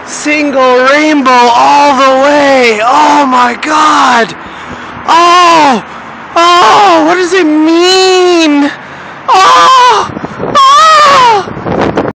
Single rainbow all the way. Oh my god. Oh, what does it mean?